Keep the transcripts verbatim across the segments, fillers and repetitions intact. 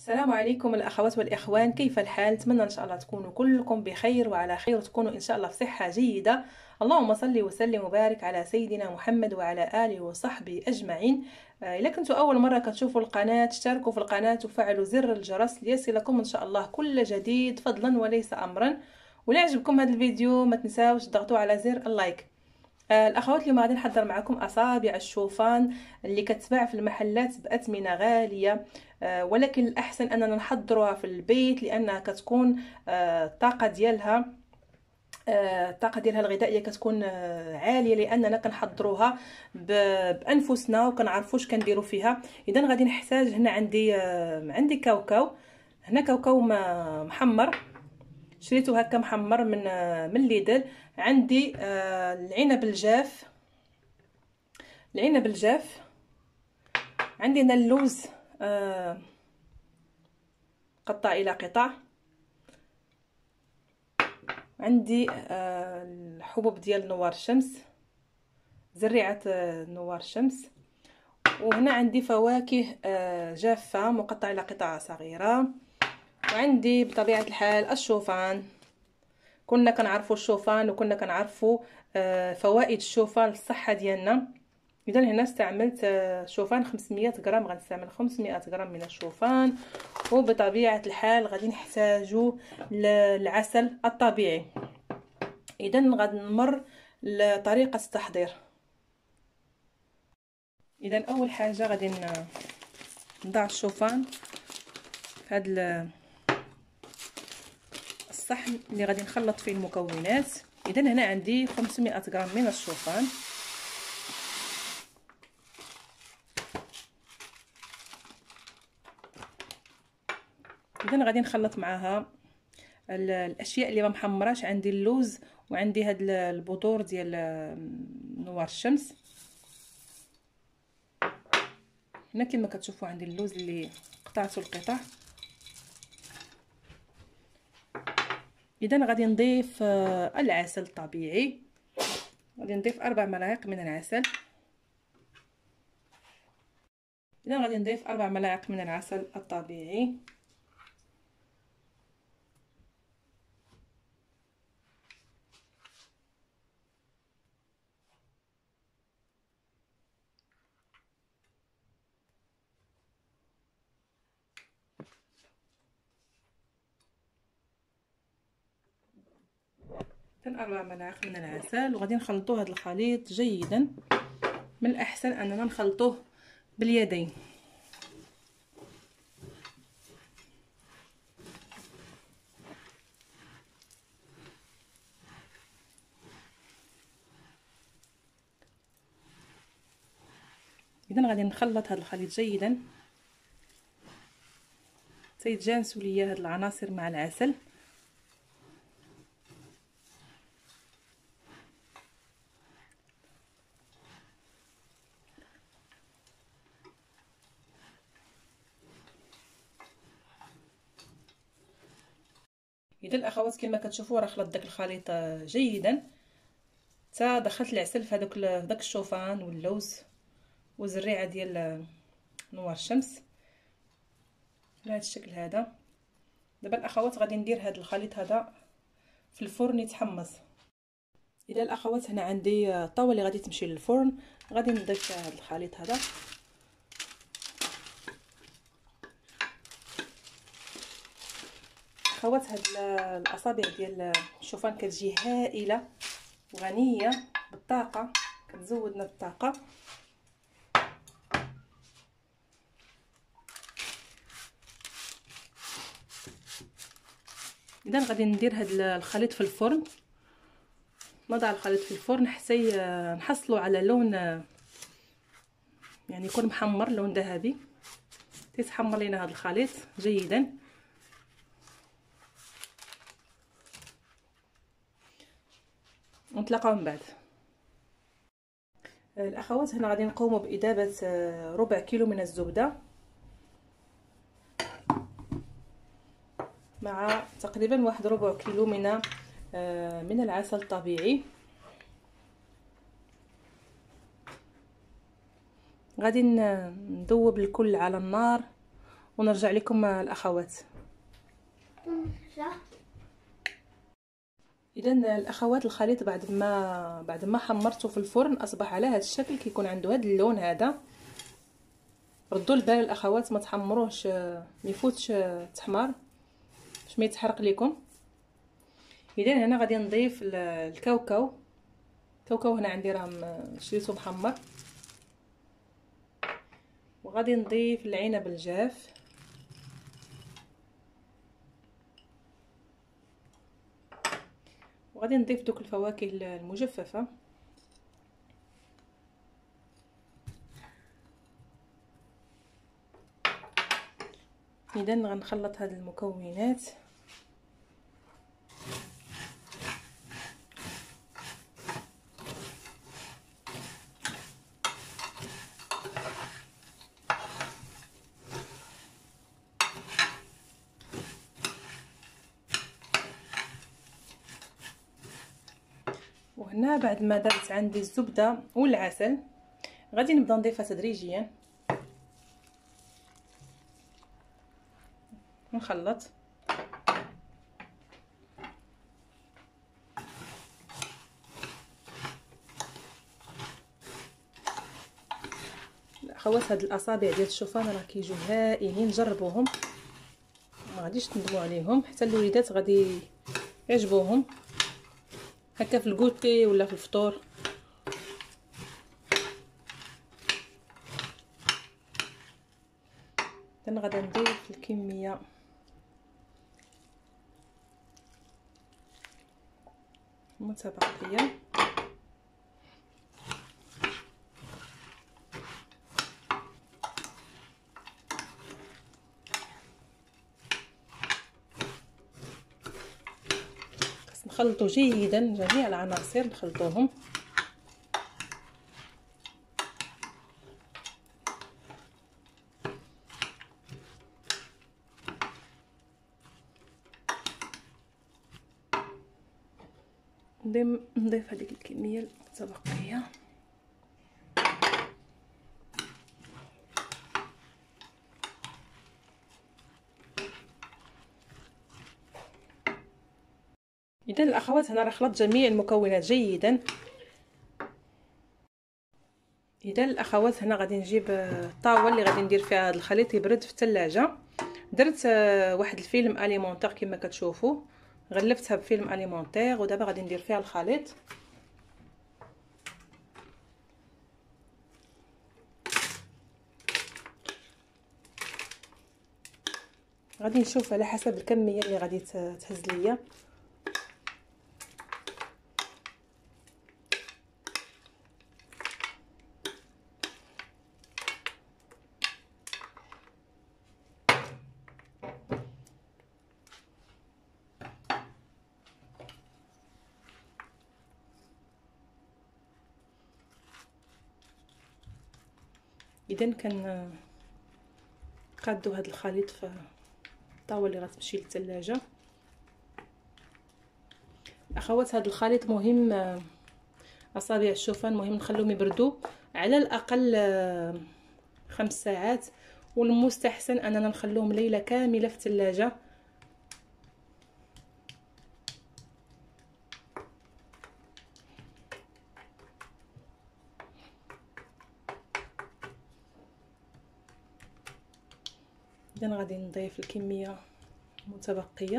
السلام عليكم الأخوات والإخوان، كيف الحال؟ نتمنى إن شاء الله تكونوا كلكم بخير وعلى خير، وتكونوا إن شاء الله في صحة جيدة. اللهم صل وسلم وبارك على سيدنا محمد وعلى آله وصحبه أجمعين. آه، إذا كنتوا أول مرة كتشوفوا القناة اشتركوا في القناة وفعلوا زر الجرس ليصلكم إن شاء الله كل جديد فضلا وليس أمرا. ولا عجبكم هذا الفيديو ما تنساوش تضغطوا على زر اللايك. آه الاخوات، اليوم غادي نحضر معكم اصابع الشوفان اللي كتباع في المحلات باثمنه غاليه، آه ولكن الاحسن اننا نحضروها في البيت لانها كتكون آه الطاقه ديالها آه الطاقه ديالها الغذائيه كتكون آه عاليه، لاننا كنحضروها بانفسنا وكنعرفوش كنديروا فيها. اذا غادي نحتاج هنا عندي آه عندي كاوكاو. هنا كاوكاو محمر، شريته هكا محمر من من ليدل. عندي آه العنب الجاف العنب الجاف عندي هنا اللوز آه قطع الى قطع. عندي آه الحبوب ديال نوار الشمس، زريعه آه نوار الشمس. وهنا عندي فواكه آه جافه مقطعه الى قطع صغيره. وعندي بطبيعه الحال الشوفان. كنا كنعرفوا الشوفان وكنا كنعرفوا آه فوائد الشوفان للصحه ديالنا. اذا هنا استعملت آه شوفان خمسمية غرام، غنستعمل خمسمية غرام من الشوفان. وبطبيعه الحال غادي نحتاجوا العسل الطبيعي. اذا غادي نمر لطريقه التحضير. اذا اول حاجه غادي نضع الشوفان في هذا الصحن اللي غادي نخلط فيه المكونات. اذا هنا عندي خمسمية غرام من الشوفان. اذا غادي نخلط معها الاشياء اللي ما محمراش. عندي اللوز وعندي هاد البذور ديال نوار الشمس. هنا كما كتشوفوا عندي اللوز اللي قطعته القطع. اذا غادي نضيف العسل الطبيعي. غادي نضيف اربع ملاعق من العسل. اذا غادي نضيف اربع ملاعق من العسل الطبيعي. أربع ملاعق من العسل. وغادي نخلطوا هذا الخليط جيدا. من الأحسن أننا نخلطوه باليدين. إذا غادي نخلط هذا الخليط جيدا. تيتجانسوا ليا هاد العناصر مع العسل. اذا الاخوات كما كتشوفوا راه خلطت داك الخليط جيدا، حتى دخلت العسل في هذوك داك الشوفان واللوز والزريعه ديال نوار الشمس بهذا الشكل هذا. دابا الاخوات غادي ندير هذا الخليط هذا في الفرن يتحمص. اذا الاخوات هنا عندي طاوله اللي غادي تمشي للفرن. غادي نضيف هذا الخليط هذا. اخوات هاد الاصابع ديال الشوفان كتجي هائله وغنيه بالطاقه، كتزودنا بالطاقه. اذا غادي ندير هاد الخليط في الفرن. نضع الخليط في الفرن حتى نحصلوا على لون يعني يكون محمر، لون ذهبي. تيتحمر لينا هذا الخليط جيدا. ونتلاقاو من بعد. الاخوات هنا غادي نقوموا باضافه ربع كيلو من الزبده مع تقريبا واحد ربع كيلو من من العسل الطبيعي. غادي نذوب الكل على النار ونرجع لكم الاخوات. اذا الاخوات الخليط بعد ما بعد ما حمرته في الفرن اصبح على هذا الشكل، كيكون عنده هذا اللون هذا. ردوا البال الاخوات، ما تحمروش ما يفوتش التحمار باش ما يتحرق لكم. اذا هنا غادي نضيف الكاوكاو. الكاوكاو هنا عندي راه شريته محمر. وغادي نضيف العنب الجاف، وغادي نضيف دوك الفواكه المجففه. اذا غنخلط هاد المكونات. وهنا بعد ما درت عندي الزبده والعسل غادي نبدا نضيفها تدريجيا ونخلط. الاخوات هاد الاصابع ديال الشوفان راه كيجيو هائلين، جربوهم ما غاديش تندموا عليهم، حتى الوليدات غادي يعجبوهم هكا في الكوتي ولا في الفطور. انا غادي نضيف الكميه متبقيه. خاص نخلطوا جيدا جميع العناصر، نخلطوهم. نضيف هذيك الكميه المتبقيه. اذا الاخوات هنا راه خلطت جميع المكونات جيدا. اذا الاخوات هنا غادي نجيب الطاوه اللي غادي ندير فيها هذا الخليط يبرد في الثلاجه. درت واحد الفيلم اليمونتير كما كتشوفوا، غلفتها بفيلم اليمونتير ودابا غادي ندير فيها الخليط. غادي نشوف على حسب الكميه اللي غادي تهز ليا. اذا كان قادو هذا الخليط في الطاوله اللي غتمشي للثلاجه. اخوات هذا الخليط مهم، اصابع الشوفان مهم نخلوهم يبردوا على الاقل خمس ساعات، والمستحسن اننا نخلوهم ليله كامله في الثلاجه. اذا غادي نضيف الكميه المتبقيه.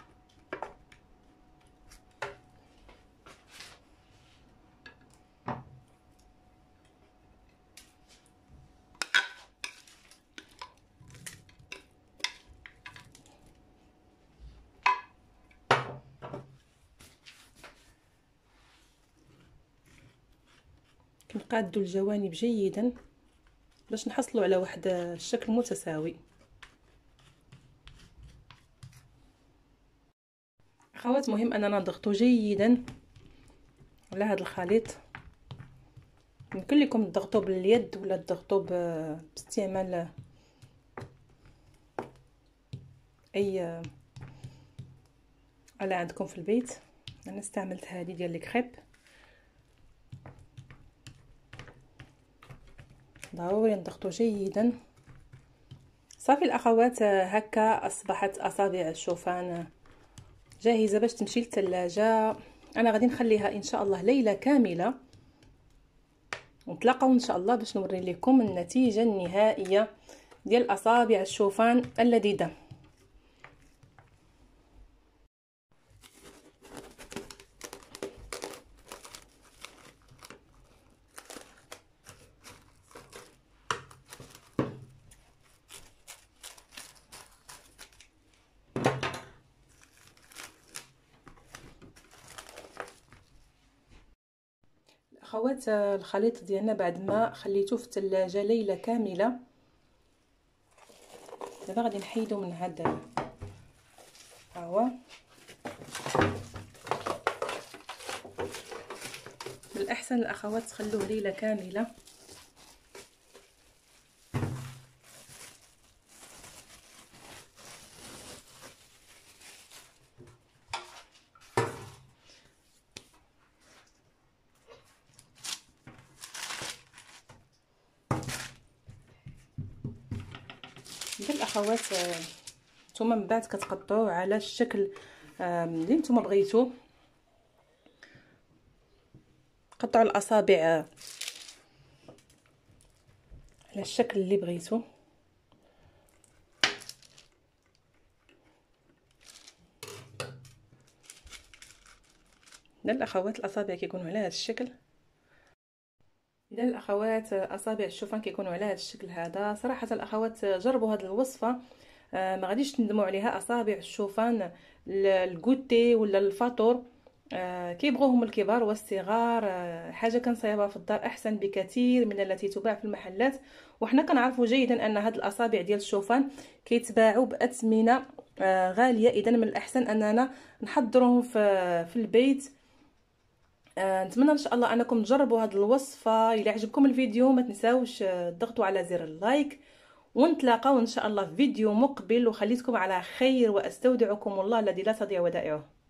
كنقادوا الجوانب جيدا باش نحصلوا على واحد الشكل متساوي. اخوات مهم اننا نضغطوا جيدا على هذا الخليط. يمكن لكم تضغطوا باليد ولا تضغطوا باستعمال اي آلة عندكم في البيت. انا استعملت هذه ديال الكريب. ضروري نضغطوا جيدا صافي الاخوات، هكا اصبحت اصابع الشوفان جاهزه باش تمشي للثلاجه. انا غادي نخليها ان شاء الله ليله كامله، ونتلاقاو ان شاء الله باش نوري لكم النتيجه النهائيه ديال اصابع الشوفان اللذيذه. اخوات، الخليط ديالنا بعد ما خليته في الثلاجه ليله كامله، دابا غادي نحيدو من هذا. ها هو من الاحسن الاخوات تخلوه ليله كامله. ديال الاخوات نتوما من بعد كتقطعوه على الشكل اللي نتوما بغيتو. قطعوا الاصابع على الشكل اللي بغيتو. ديال الاخوات الاصابع كيكونوا على هذا الشكل. اذا الاخوات اصابع الشوفان كيكونوا على هذا الشكل هذا. صراحه الاخوات جربوا هذه الوصفه، آه ما غاديش تندموا عليها. اصابع الشوفان الكوتي ولا الفطور آه كيبغوهم الكبار والصغار. آه حاجه كنصايبها في الدار احسن بكثير من التي تباع في المحلات. وحنا كنعرفوا جيدا ان هاد الاصابع ديال الشوفان كيتباعوا باثمنه آه غاليه. اذا من الاحسن اننا نحضروهم في في البيت. آه نتمنى ان شاء الله انكم تجربوا هذه الوصفه. الى عجبكم الفيديو ما تنساوش تضغطوا على زر اللايك، ونتلاقاو ان شاء الله في فيديو مقبل، وخليتكم على خير، واستودعكم الله الذي لا تضيع ودائعه.